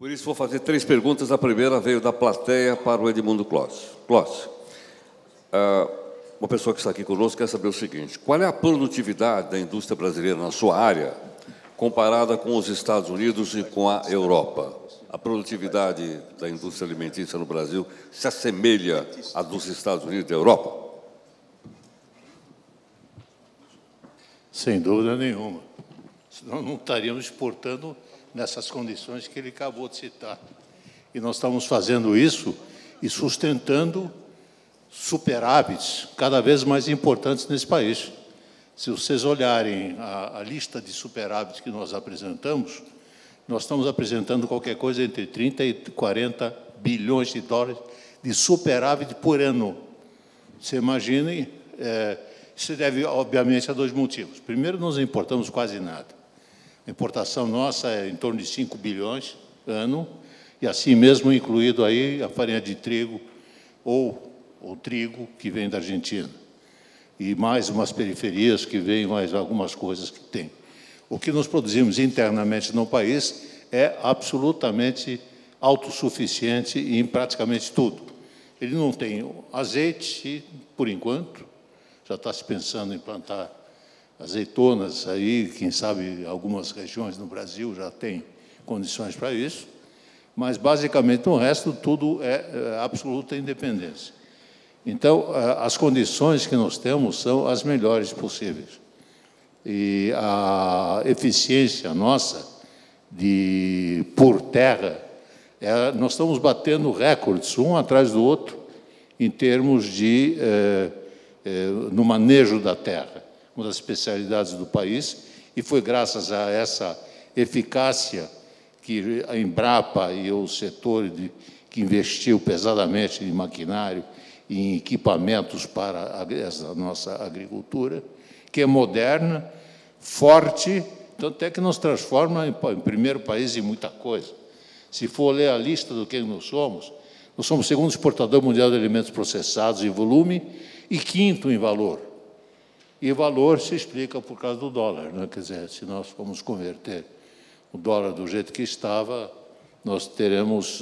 Por isso, vou fazer 3 perguntas. A primeira veio da plateia para o Edmundo Clóvis. Clóvis, uma pessoa que está aqui conosco quer saber o seguinte: qual é a produtividade da indústria brasileira na sua área, comparada com os Estados Unidos e com a Europa? A produtividade da indústria alimentícia no Brasil se assemelha à dos Estados Unidos e da Europa? Sem dúvida nenhuma. Senão não estaríamos exportando nessas condições que ele acabou de citar. E nós estamos fazendo isso e sustentando superávites cada vez mais importantes nesse país. Se vocês olharem a lista de superávites que nós apresentamos, nós estamos apresentando qualquer coisa entre 30 e 40 bilhões de dólares de superávit por ano. Você imaginem, isso deve, obviamente, a 2 motivos. Primeiro, nós não importamos quase nada. A importação nossa é em torno de 5 bilhões ano, e assim mesmo incluído aí a farinha de trigo ou o trigo que vem da Argentina. E mais umas periferias que vêm, mais algumas coisas que tem. O que nós produzimos internamente no país é absolutamente autossuficiente em praticamente tudo. Ele não tem azeite, por enquanto, já está se pensando em plantar azeitonas aí, quem sabe algumas regiões no Brasil já têm condições para isso, mas basicamente no resto tudo é absoluta independência. Então, as condições que nós temos são as melhores possíveis. E a eficiência nossa por terra, nós estamos batendo recordes, um atrás do outro, em termos de no manejo da terra, uma das especialidades do país, e foi graças a essa eficácia que a Embrapa e o setor que investiu pesadamente em maquinário e em equipamentos para essa nossa agricultura, que é moderna, forte, tanto é que nos transforma em primeiro país em muita coisa. Se for ler a lista do que nós somos o segundo exportador mundial de alimentos processados em volume e 5º em valor. E o valor se explica por causa do dólar, né? Quer dizer, se nós formos converter o dólar do jeito que estava, nós teremos...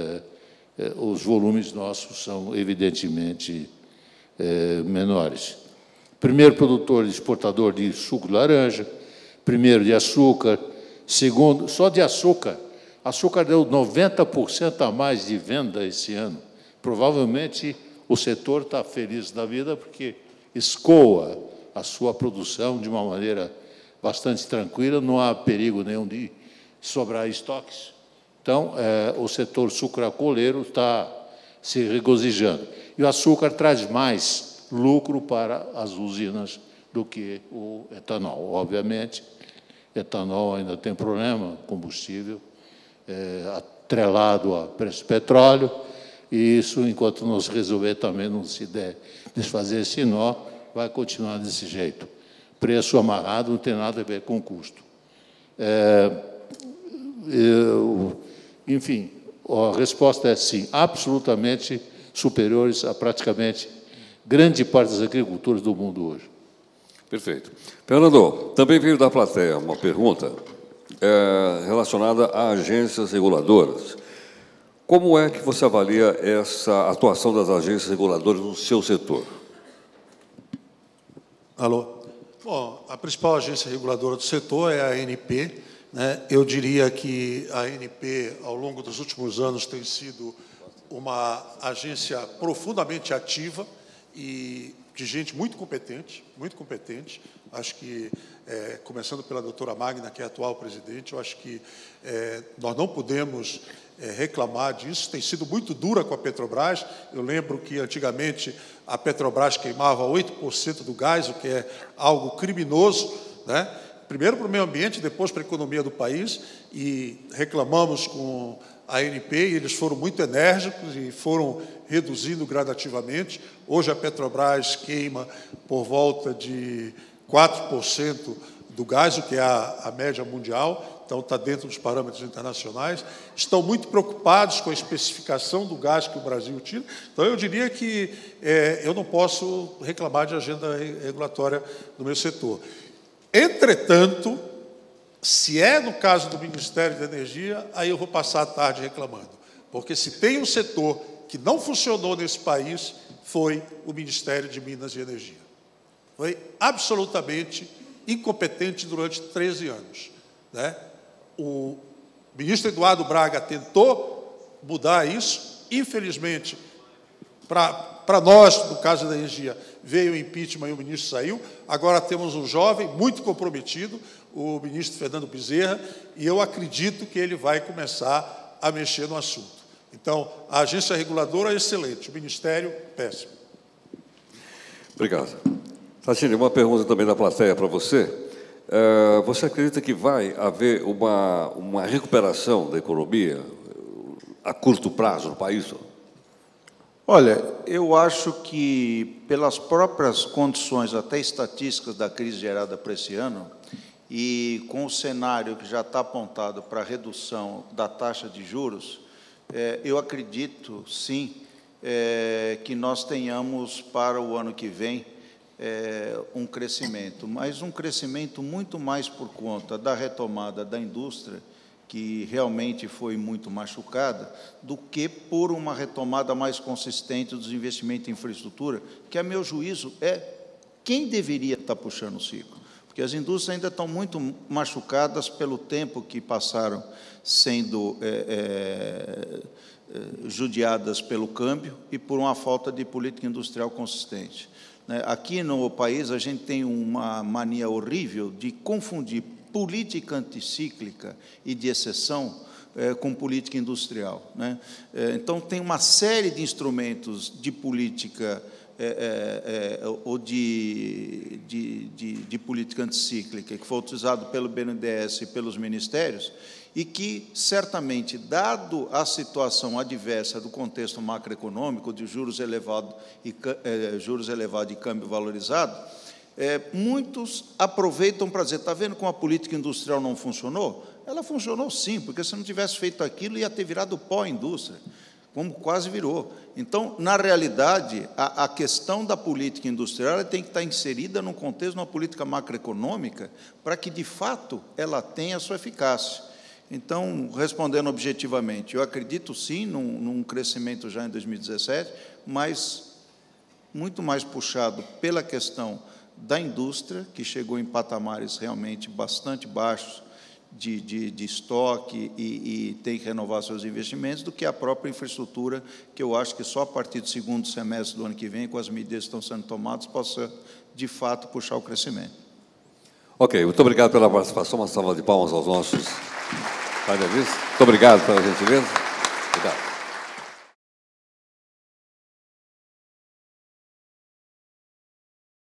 os volumes nossos são, evidentemente, menores. Primeiro produtor e exportador de suco de laranja, primeiro de açúcar, segundo... Só de açúcar. Açúcar deu 90% a mais de venda esse ano. Provavelmente, o setor está feliz da vida porque escoa a sua produção de uma maneira bastante tranquila, não há perigo nenhum de sobrar estoques. Então, o setor sucroalcooleiro está se regozijando. E o açúcar traz mais lucro para as usinas do que o etanol. Obviamente, etanol ainda tem problema, combustível, atrelado a preço do petróleo, e isso, enquanto não se resolver também, não se der desfazer esse nó, vai continuar desse jeito. Preço amarrado não tem nada a ver com custo. Enfim, a resposta é sim, absolutamente superiores a praticamente grande parte das agriculturas do mundo hoje. Perfeito. Fernando, também veio da plateia uma pergunta relacionada a agências reguladoras. Como é que você avalia essa atuação das agências reguladoras no seu setor? Alô? Bom, a principal agência reguladora do setor é a ANP, né? Eu diria que a ANP, ao longo dos últimos anos, tem sido uma agência profundamente ativa e de gente muito competente, muito competente. Acho que, começando pela doutora Magna, que é a atual presidente, eu acho que nós não podemos reclamar disso. Tem sido muito dura com a Petrobras. Eu lembro que, antigamente, a Petrobras queimava 8% do gás, o que é algo criminoso, né? Primeiro para o meio ambiente, depois para a economia do país, e reclamamos com a ANP, e eles foram muito enérgicos e foram reduzindo gradativamente. Hoje a Petrobras queima por volta de 4% do gás, o que é a média mundial, então está dentro dos parâmetros internacionais. Estão muito preocupados com a especificação do gás que o Brasil utiliza. Então, eu diria que eu não posso reclamar de agenda regulatória no meu setor. Entretanto, Se é no caso do Ministério da Energia, aí eu vou passar a tarde reclamando. Porque se tem um setor que não funcionou nesse país, foi o Ministério de Minas e Energia. Foi absolutamente incompetente durante 13 anos. Né? O ministro Eduardo Braga tentou mudar isso, infelizmente, para nós, no caso da energia, veio o impeachment e o ministro saiu. Agora temos um jovem muito comprometido, o ministro Fernando Bezerra, e eu acredito que ele vai começar a mexer no assunto. Então, a agência reguladora é excelente, o Ministério, péssimo. Obrigado. Tachini, uma pergunta também da plateia para você. Você acredita que vai haver uma recuperação da economia a curto prazo no país? Olha, eu acho que, pelas próprias condições, até estatísticas da crise gerada para esse ano, e com o cenário que já está apontado para a redução da taxa de juros, eu acredito, sim, que nós tenhamos, para o ano que vem, um crescimento, mas um crescimento muito mais por conta da retomada da indústria, que realmente foi muito machucada, do que por uma retomada mais consistente dos investimentos em infraestrutura, que, a meu juízo, é quem deveria estar puxando o ciclo. Porque as indústrias ainda estão muito machucadas pelo tempo que passaram sendo judiadas pelo câmbio e por uma falta de política industrial consistente. Aqui no país, a gente tem uma mania horrível de confundir política anticíclica e de exceção com política industrial. Então, tem uma série de instrumentos de política ou de política anticíclica que foi utilizado pelo BNDES e pelos ministérios, e que, certamente, dado a situação adversa do contexto macroeconômico, de juros elevados e câmbio valorizado, muitos aproveitam para dizer, está vendo como a política industrial não funcionou? Ela funcionou sim, porque se não tivesse feito aquilo, ia ter virado pó a indústria, como quase virou. Então, na realidade, a questão da política industrial ela tem que estar inserida num contexto de uma política macroeconômica para que, de fato, ela tenha a sua eficácia. Então, respondendo objetivamente, eu acredito sim num crescimento já em 2017, mas muito mais puxado pela questão da indústria, que chegou em patamares realmente bastante baixos de estoque e tem que renovar seus investimentos, do que a própria infraestrutura, que eu acho que só a partir do segundo semestre do ano que vem, com as medidas que estão sendo tomadas, possa, de fato, puxar o crescimento. Ok, muito obrigado pela participação. Uma salva de palmas aos nossos painelistas. Muito obrigado pela gentileza.